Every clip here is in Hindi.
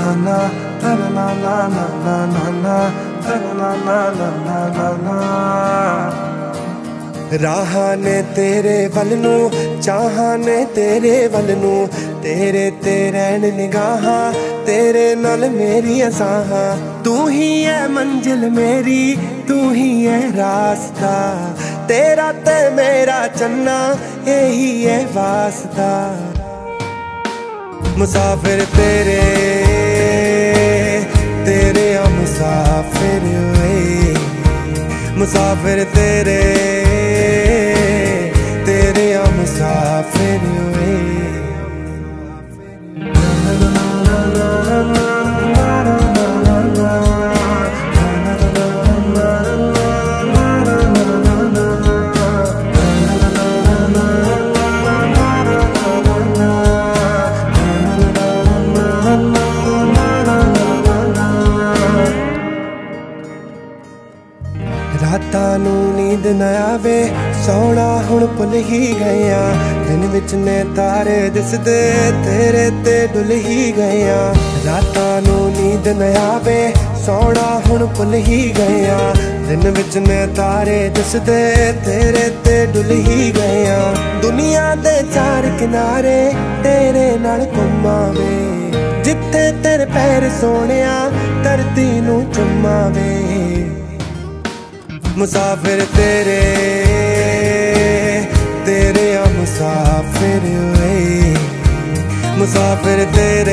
राहां ने तेरे वल नू, चाहां ने तेरे वल नू, तेरे ते रैन निगाहां, तेरे नाल मेरी असाहां। तू ही है मंजिल मेरी, तू ही है रास्ता, तेरा ते मेरा चन्ना यही है वास्ता। मुसाफिर तेरे तेरे आ मुसाफिर वे, मुसाफिर तेरे तेरे आ मुसाफिर वे। रातां नू नींद न आवे, सौना हुण भुल ही गया, दिन विच ने तारे दिसदे तेरे ते डुल ही गया। रातां नू नींद न आवे, सौना हुण भुल ही गया, दिन विच ने तारे दिसदे तेरे ते डुल ही गया। दुनिया दे चार किनारे तेरे नाल घुमावे, जिथे तेरे पैर सोहणिया धरती नू चुमावे। मुसाफिर तेरे तेरे आ मुसाफिर वे, मुसाफिर तेरे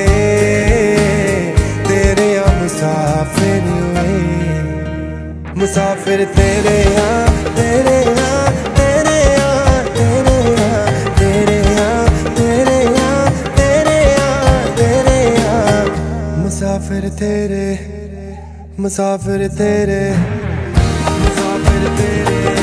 तेरे आ मुसाफिर वे। मुसाफिर तेरे आ तेरे आ तेरे आ तेरे आ तेरे आ तेरे आ तेरे आ तेरे आ। मुसाफिर तेरे मुसाफिर तेरे मुसाफिर तेरे।